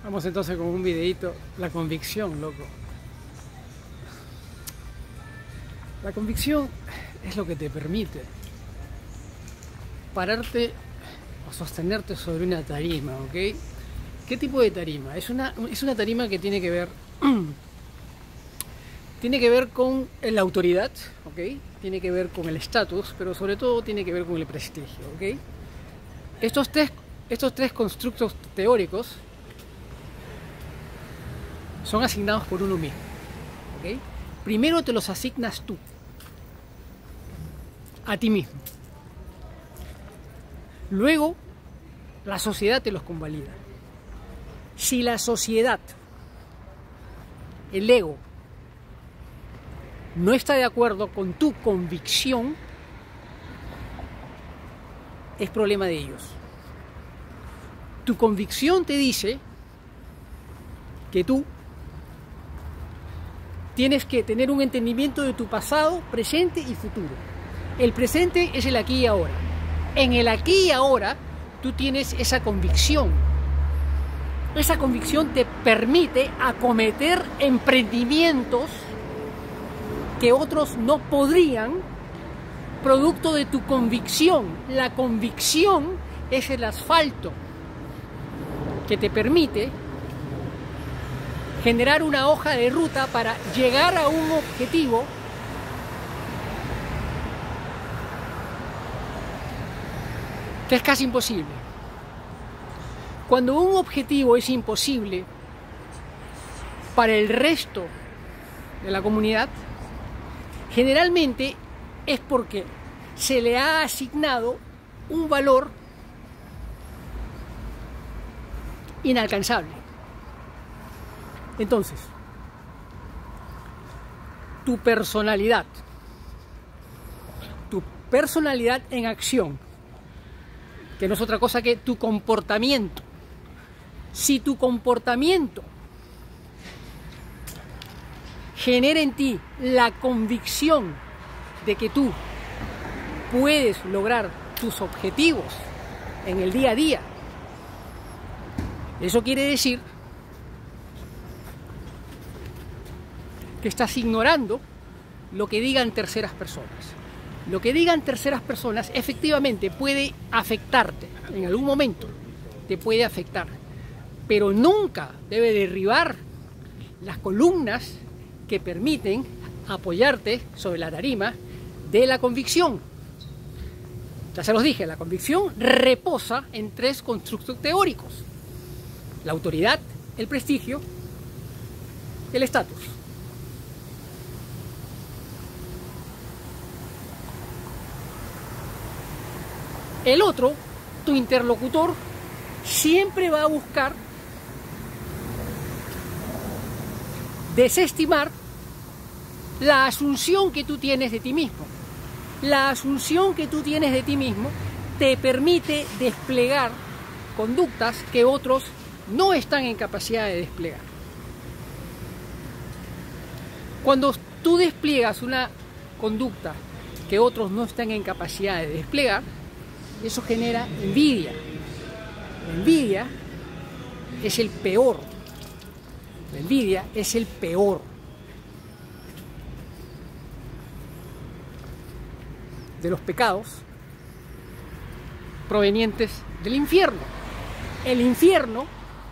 Vamos entonces con un videito. La convicción, loco. La convicción es lo que te permite pararte o sostenerte sobre una tarima, ¿ok? ¿Qué tipo de tarima? Es una tarima que tiene que ver con la autoridad, ¿ok? Tiene que ver con el estatus, pero sobre todo tiene que ver con el prestigio, ¿ok? Estos tres constructos teóricos son asignados por uno mismo, ¿ok? Primero te los asignas tú, a ti mismo. Luego, la sociedad te los convalida. Si la sociedad, el ego, no está de acuerdo con tu convicción, es problema de ellos. Tu convicción te dice que tú tienes que tener un entendimiento de tu pasado, presente y futuro. El presente es el aquí y ahora. En el aquí y ahora tú tienes esa convicción. Esa convicción te permite acometer emprendimientos que otros no podrían, producto de tu convicción. La convicción es el asfalto que te permite generar una hoja de ruta para llegar a un objetivo que es casi imposible. Cuando un objetivo es imposible para el resto de la comunidad, generalmente es porque se le ha asignado un valor inalcanzable. Entonces, tu personalidad en acción, que no es otra cosa que tu comportamiento. Si tu comportamiento genera en ti la convicción de que tú puedes lograr tus objetivos en el día a día, eso quiere decir que estás ignorando lo que digan terceras personas. Lo que digan terceras personas efectivamente puede afectarte, en algún momento te puede afectar, pero nunca debe derribar las columnas que permiten apoyarte sobre la tarima de la convicción. Ya se los dije, la convicción reposa en tres constructos teóricos: la autoridad, el prestigio, el estatus. El otro, tu interlocutor, siempre va a buscar desestimar la asunción que tú tienes de ti mismo. La asunción que tú tienes de ti mismo te permite desplegar conductas que otros no están en capacidad de desplegar. Cuando tú despliegas una conducta que otros no están en capacidad de desplegar, eso genera envidia. La envidia es el peor. La envidia es el peor de los pecados provenientes del infierno. El infierno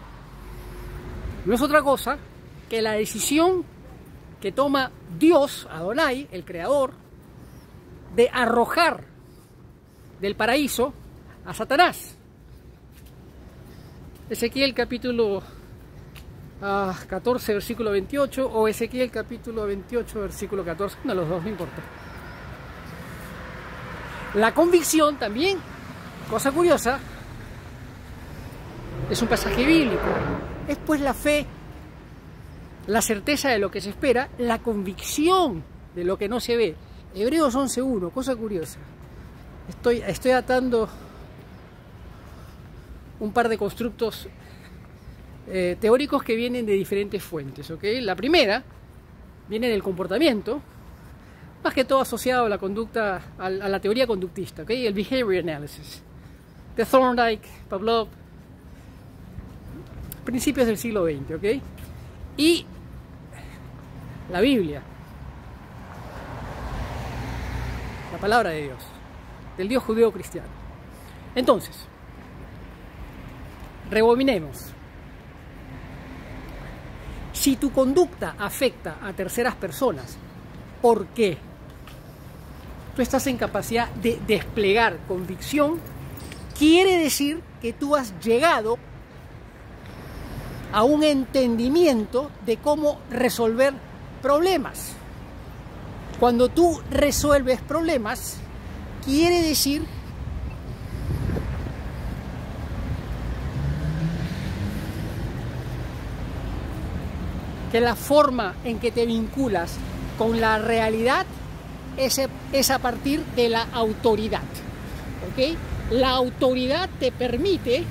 no es otra cosa que la decisión que toma Dios, Adonai, el Creador, de arrojar del paraíso a Satanás. Ezequiel capítulo 14 versículo 28 o Ezequiel capítulo 28 versículo 14, uno de los dos, no importa. La convicción también, cosa curiosa, es un pasaje bíblico. Es pues la fe, la certeza de lo que se espera, la convicción de lo que no se ve. Hebreos 11:1, cosa curiosa. Estoy atando un par de constructos teóricos que vienen de diferentes fuentes, ¿ok? La primera viene del comportamiento, más que todo asociado a la conducta, a la teoría conductista, ¿ok? El behavior analysis de Thorndike, Pavlov. principios del siglo XX, ¿ok? Y la Biblia, la palabra de Dios, del Dios judío cristiano. Entonces, rebobinemos. Si tu conducta afecta a terceras personas, ¿por qué? Tú estás en capacidad de desplegar convicción, quiere decir que tú has llegado a un entendimiento de cómo resolver problemas. Cuando tú resuelves problemas, quiere decir que la forma en que te vinculas con la realidad es a partir de la autoridad, ¿ok? La autoridad te permite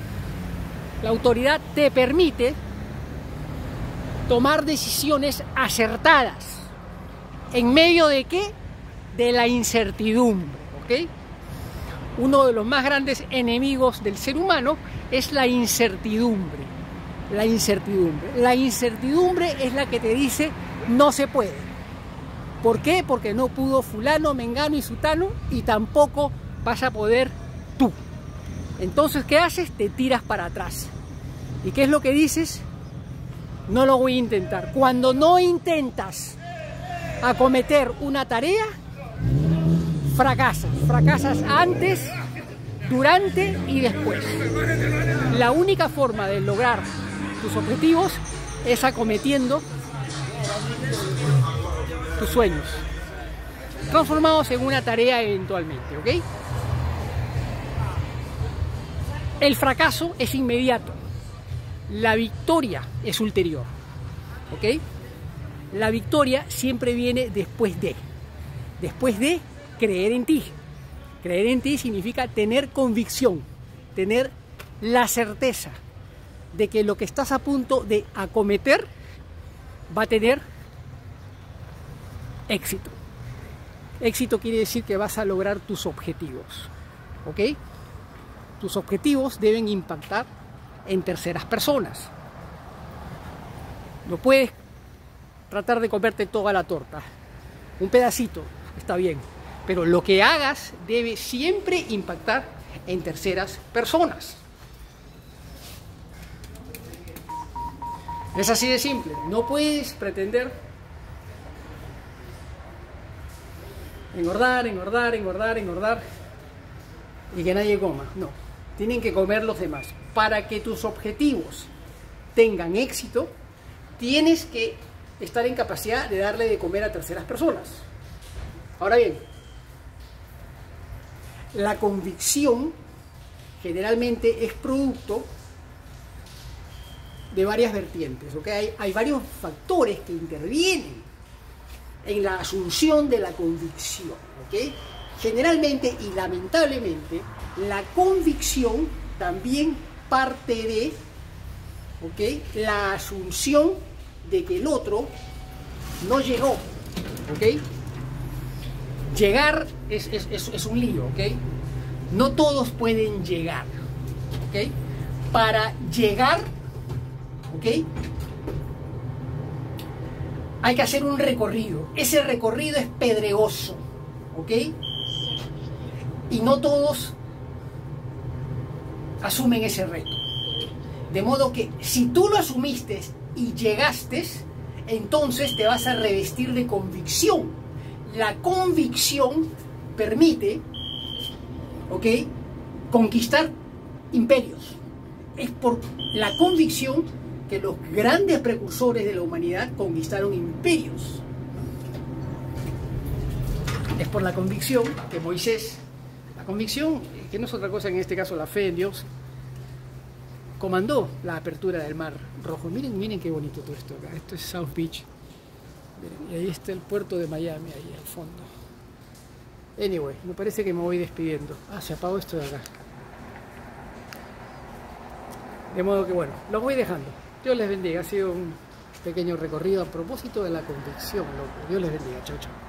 tomar decisiones acertadas. ¿En medio de qué? De la incertidumbre, ¿ok? Uno de los más grandes enemigos del ser humano es la incertidumbre. La incertidumbre es la que te dice no se puede. ¿Por qué? Porque no pudo fulano, mengano y sutano y tampoco vas a poder tú. Entonces, ¿qué haces? Te tiras para atrás. ¿Y qué es lo que dices? No lo voy a intentar. Cuando no intentas acometer una tarea, fracasas. Fracasas antes, durante y después. La única forma de lograr tus objetivos es acometiendo tus sueños, transformados en una tarea eventualmente, ¿ok? El fracaso es inmediato, la victoria es ulterior, ¿ok? La victoria siempre viene después de creer en ti. Creer en ti significa tener convicción, tener la certeza de que lo que estás a punto de acometer va a tener éxito. Éxito quiere decir que vas a lograr tus objetivos, ¿ok? Tus objetivos deben impactar en terceras personas. No puedes tratar de comerte toda la torta. Un pedacito está bien, pero lo que hagas debe siempre impactar en terceras personas. Es así de simple. No puedes pretender engordar y que nadie coma. No, tienen que comer los demás. Para que tus objetivos tengan éxito, tienes que estar en capacidad de darle de comer a terceras personas. Ahora bien, la convicción generalmente es producto de varias vertientes, ¿ok? Hay varios factores que intervienen en la asunción de la convicción, ¿ok? Generalmente y lamentablemente, la convicción también parte de, ¿ok?, la asunción de que el otro no llegó, ¿ok? Llegar es un lío, ¿ok? No todos pueden llegar, ¿ok? Para llegar, ¿ok?, hay que hacer un recorrido. Ese recorrido es pedregoso, ¿ok? Y no todos asumen ese reto. De modo que si tú lo asumiste y llegaste, entonces te vas a revestir de convicción. La convicción permite, ¿ok?, conquistar imperios. Es por la convicción que los grandes precursores de la humanidad conquistaron imperios. Es por la convicción que Moisés, la convicción, que no es otra cosa en este caso la fe en Dios, comandó la apertura del Mar Rojo. Miren qué bonito todo esto acá. Esto es South Beach. Miren, y ahí está el puerto de Miami, ahí al fondo. Anyway, me parece que me voy despidiendo. Ah, se apagó esto de acá. De modo que bueno, lo voy dejando. Dios les bendiga. Ha sido un pequeño recorrido a propósito de la convicción, loco. Dios les bendiga. Chau, chau.